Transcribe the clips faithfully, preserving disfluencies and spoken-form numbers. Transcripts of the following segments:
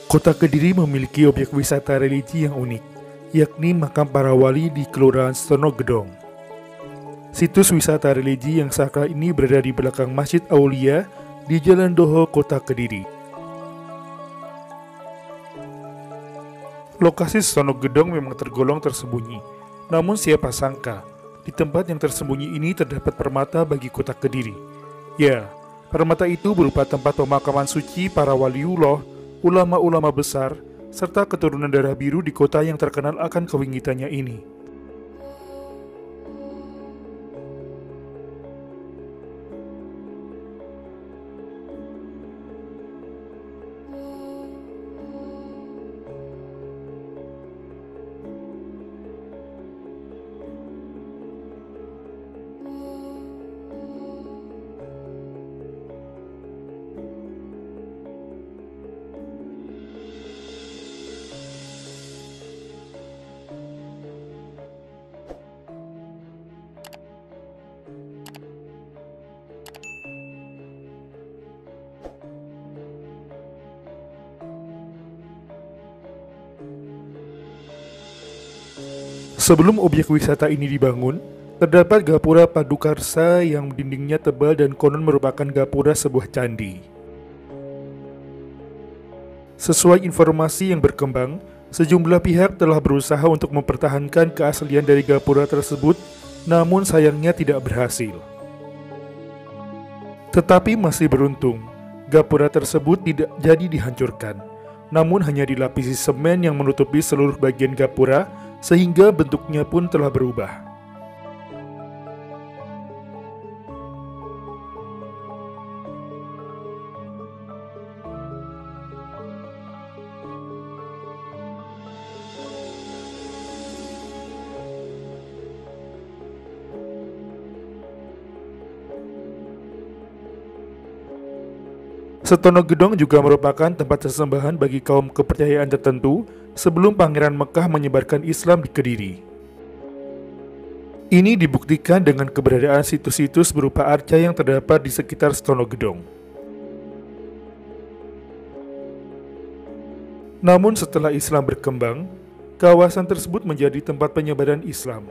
Kota Kediri memiliki objek wisata religi yang unik, yakni makam para wali di Kelurahan Stonogedong. Situs wisata religi yang sakral ini berada di belakang Masjid Aulia di Jalan Doho, Kota Kediri. Lokasi Stonogedong memang tergolong tersembunyi, namun siapa sangka, di tempat yang tersembunyi ini terdapat permata bagi Kota Kediri. Ya, permata itu berupa tempat pemakaman suci para waliullah, ulama-ulama besar, serta keturunan darah biru di kota yang terkenal akan kewingitannya ini. Sebelum objek wisata ini dibangun, terdapat gapura padukarsa yang dindingnya tebal dan konon merupakan gapura sebuah candi. Sesuai informasi yang berkembang, sejumlah pihak telah berusaha untuk mempertahankan keaslian dari gapura tersebut, namun sayangnya tidak berhasil. Tetapi masih beruntung, gapura tersebut tidak jadi dihancurkan, namun hanya dilapisi semen yang menutupi seluruh bagian gapura, sehingga bentuknya pun telah berubah. Stonogedong juga merupakan tempat sesembahan bagi kaum kepercayaan tertentu sebelum Pangeran Mekah menyebarkan Islam di Kediri. Ini dibuktikan dengan keberadaan situs-situs berupa arca yang terdapat di sekitar Stonogedong. Namun setelah Islam berkembang, kawasan tersebut menjadi tempat penyebaran Islam,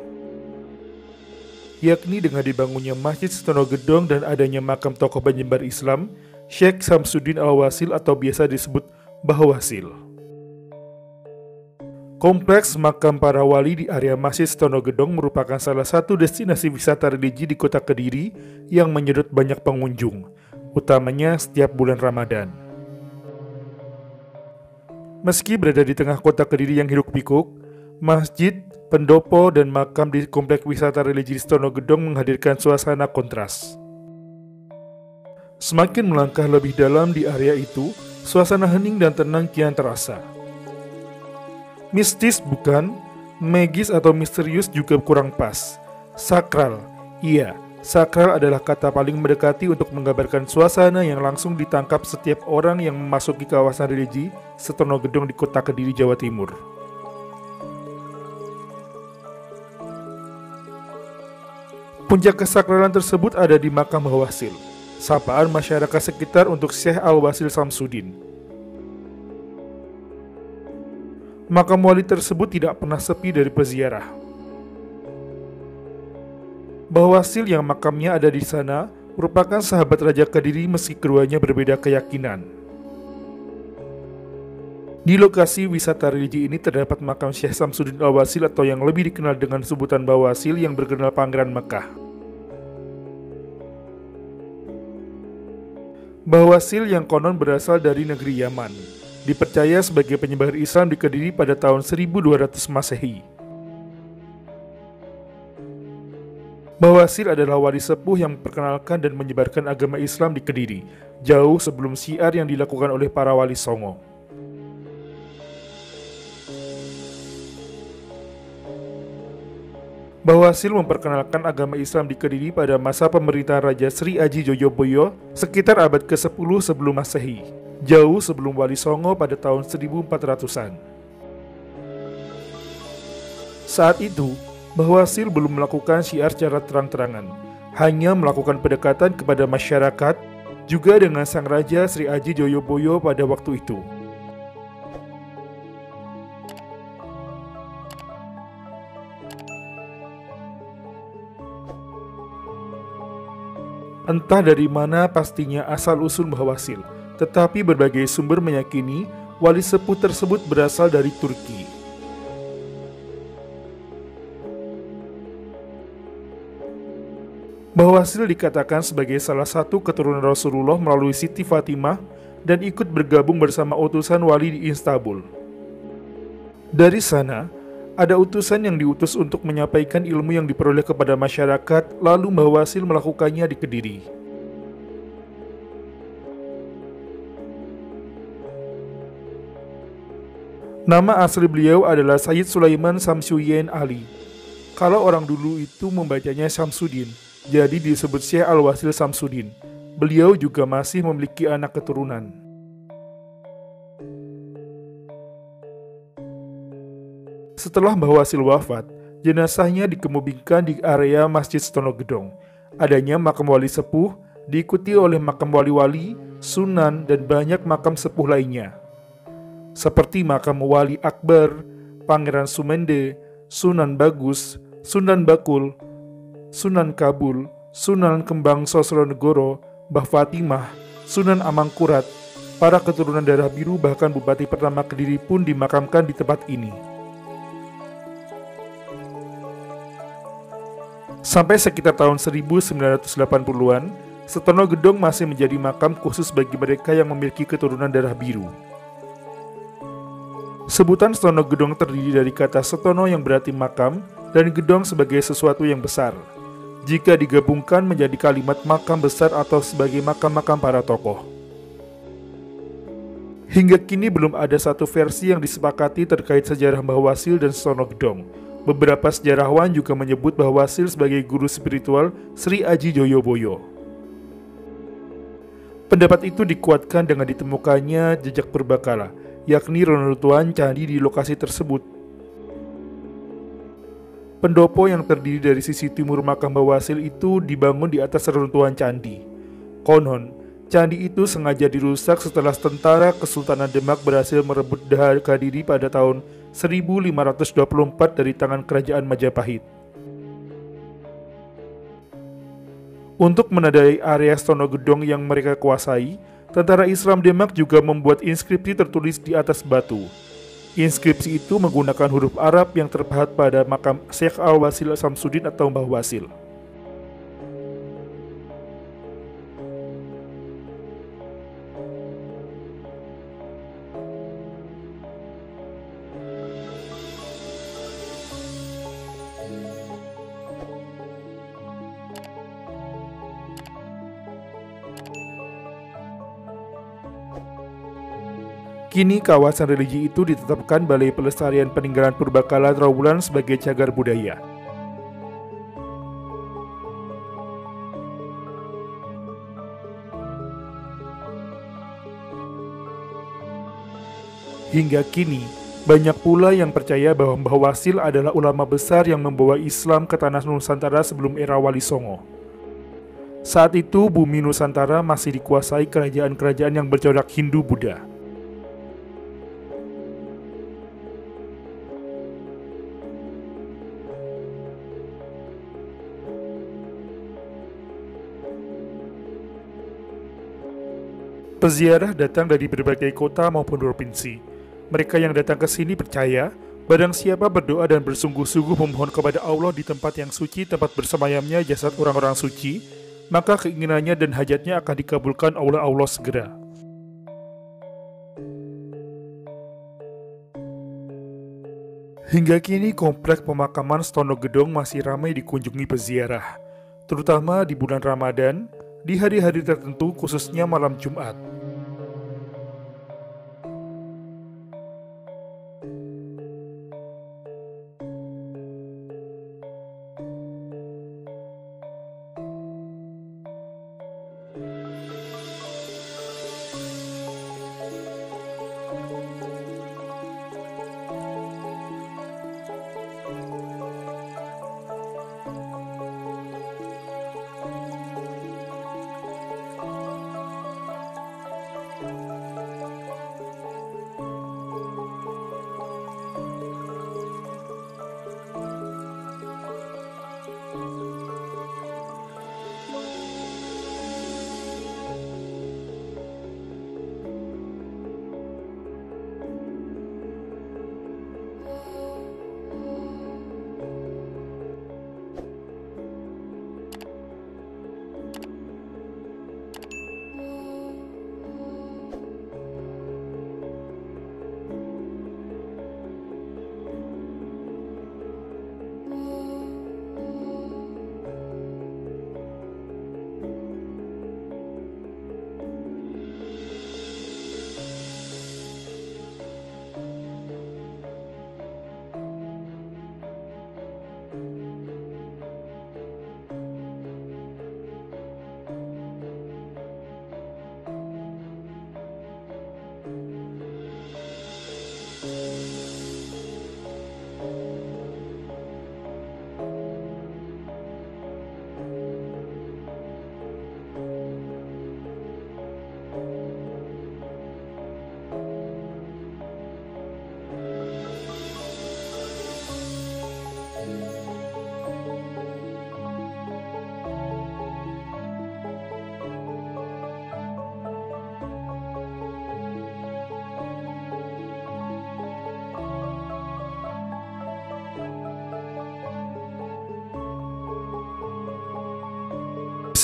yakni dengan dibangunnya Masjid Stonogedong dan adanya makam tokoh penyebar Islam, Syekh Samsuddin Al-Wasil atau biasa disebut Mbah Wasil. Kompleks makam para wali di area Masjid Stonogedong merupakan salah satu destinasi wisata religi di Kota Kediri yang menyedot banyak pengunjung, utamanya setiap bulan Ramadan. Meski berada di tengah Kota Kediri yang hiruk-pikuk, masjid, pendopo, dan makam di kompleks wisata religi di Stonogedong menghadirkan suasana kontras. Semakin melangkah lebih dalam di area itu, suasana hening dan tenang kian terasa. Mistis bukan, magis atau misterius juga kurang pas. Sakral, iya, sakral adalah kata paling mendekati untuk menggambarkan suasana yang langsung ditangkap setiap orang yang memasuki kawasan religi Stonogedong di Kota Kediri, Jawa Timur. Puncak kesakralan tersebut ada di makam Mbah Wasil, sapaan masyarakat sekitar untuk Syekh Al-Wasil Samsuddin. Makam wali tersebut tidak pernah sepi dari peziarah. Mbah Wasil yang makamnya ada di sana merupakan sahabat Raja Kediri meski keduanya berbeda keyakinan. Di lokasi wisata religi ini terdapat makam Syekh Samsuddin Al-Wasil atau yang lebih dikenal dengan sebutan Mbah Wasil yang berkenal Pangeran Mekah. Mbah Wasil yang konon berasal dari negeri Yaman, dipercaya sebagai penyebar Islam di Kediri pada tahun seribu dua ratus Masehi. Mbah Wasil adalah wali sepuh yang memperkenalkan dan menyebarkan agama Islam di Kediri, jauh sebelum syiar yang dilakukan oleh para wali Songo. Mbah Wasil memperkenalkan agama Islam di Kediri pada masa pemerintahan Raja Sri Aji Joyoboyo sekitar abad kesepuluh sebelum Masehi, jauh sebelum Wali Songo pada tahun seribu empat ratusan. Saat itu, Mbah Wasil belum melakukan syiar secara terang-terangan, hanya melakukan pendekatan kepada masyarakat, juga dengan Sang Raja Sri Aji Joyoboyo pada waktu itu. Entah dari mana pastinya asal-usul Bawasil, tetapi berbagai sumber meyakini wali sepuh tersebut berasal dari Turki. Bawasil dikatakan sebagai salah satu keturunan Rasulullah melalui Siti Fatimah dan ikut bergabung bersama utusan wali di Istanbul. Dari sana, ada utusan yang diutus untuk menyampaikan ilmu yang diperoleh kepada masyarakat, lalu Bawasil melakukannya di Kediri. Nama asli beliau adalah Sayyid Sulaiman Samsudin Ali. Kalau orang dulu itu membacanya Samsudin, jadi disebut Syekh Al-Wasil Samsudin. Beliau juga masih memiliki anak keturunan. Setelah Mbah Wasil wafat, jenazahnya dikebumikan di area Masjid Stonogedong. Adanya makam wali sepuh, diikuti oleh makam wali-wali, sunan, dan banyak makam sepuh lainnya. Seperti makam Wali Akbar, Pangeran Sumende, Sunan Bagus, Sunan Bakul, Sunan Kabul, Sunan Kembang Sosronegoro, Mbah Fatimah, Sunan Amangkurat, para keturunan darah biru bahkan Bupati pertama Kediri pun dimakamkan di tempat ini. Sampai sekitar tahun seribu sembilan ratus delapan puluhan, Stonogedong masih menjadi makam khusus bagi mereka yang memiliki keturunan darah biru. Sebutan Stonogedong terdiri dari kata Stono yang berarti makam dan gedong sebagai sesuatu yang besar. Jika digabungkan menjadi kalimat makam besar atau sebagai makam-makam para tokoh. Hingga kini belum ada satu versi yang disepakati terkait sejarah Mbah Wasil dan Stonogedong. Beberapa sejarawan juga menyebut Mbah Wasil sebagai guru spiritual Sri Aji Joyoboyo. Pendapat itu dikuatkan dengan ditemukannya jejak purbakala, yakni reruntuhan candi di lokasi tersebut. Pendopo yang terdiri dari sisi timur makam Mbah Wasil itu dibangun di atas reruntuhan candi. Konon, candi itu sengaja dirusak setelah tentara Kesultanan Demak berhasil merebut Daha Kadiri pada tahun seribu lima ratus dua puluh empat dari tangan kerajaan Majapahit. Untuk menandai area Stonogedong yang mereka kuasai, tentara Islam Demak juga membuat inskripsi tertulis di atas batu. Inskripsi itu menggunakan huruf Arab yang terpahat pada makam Syekh Al-Wasil Samsudin atau Mbah Wasil. Kini kawasan religi itu ditetapkan Balai Pelestarian Peninggalan Purbakala Trawulan sebagai cagar budaya. Hingga kini, banyak pula yang percaya bahwa Mbah Wasil adalah ulama besar yang membawa Islam ke tanah Nusantara sebelum era Wali Songo. Saat itu, bumi Nusantara masih dikuasai kerajaan-kerajaan yang bercorak Hindu-Buddha. Peziarah datang dari berbagai kota maupun provinsi. Mereka yang datang ke sini percaya, barang siapa berdoa dan bersungguh-sungguh memohon kepada Allah di tempat yang suci, tempat bersemayamnya jasad orang-orang suci, maka keinginannya dan hajatnya akan dikabulkan oleh Allah segera. Hingga kini komplek pemakaman Stonogedong masih ramai dikunjungi peziarah, terutama di bulan Ramadan, di hari-hari tertentu khususnya malam Jumat.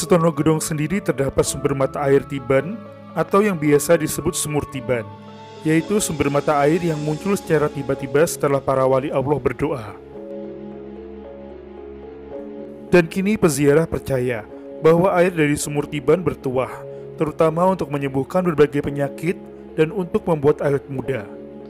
Setono Gedong sendiri terdapat sumber mata air Tiban atau yang biasa disebut sumur Tiban, yaitu sumber mata air yang muncul secara tiba-tiba setelah para wali Allah berdoa. Dan kini peziarah percaya bahwa air dari sumur Tiban bertuah, terutama untuk menyembuhkan berbagai penyakit dan untuk membuat awet muda.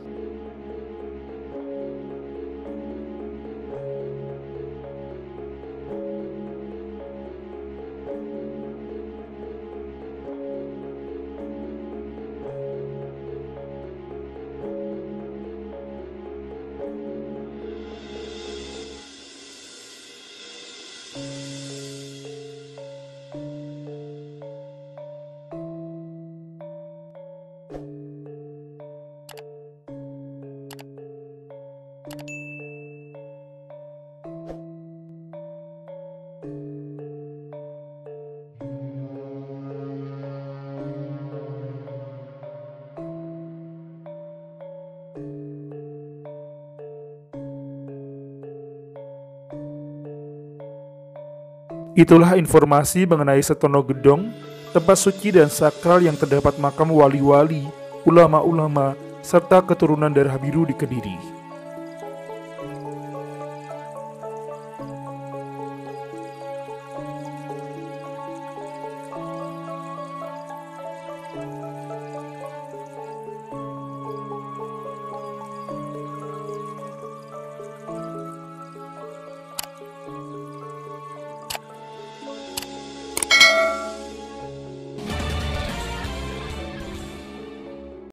Itulah informasi mengenai Setono Gedong, tempat suci dan sakral yang terdapat makam wali-wali, ulama-ulama, serta keturunan darah biru di Kediri.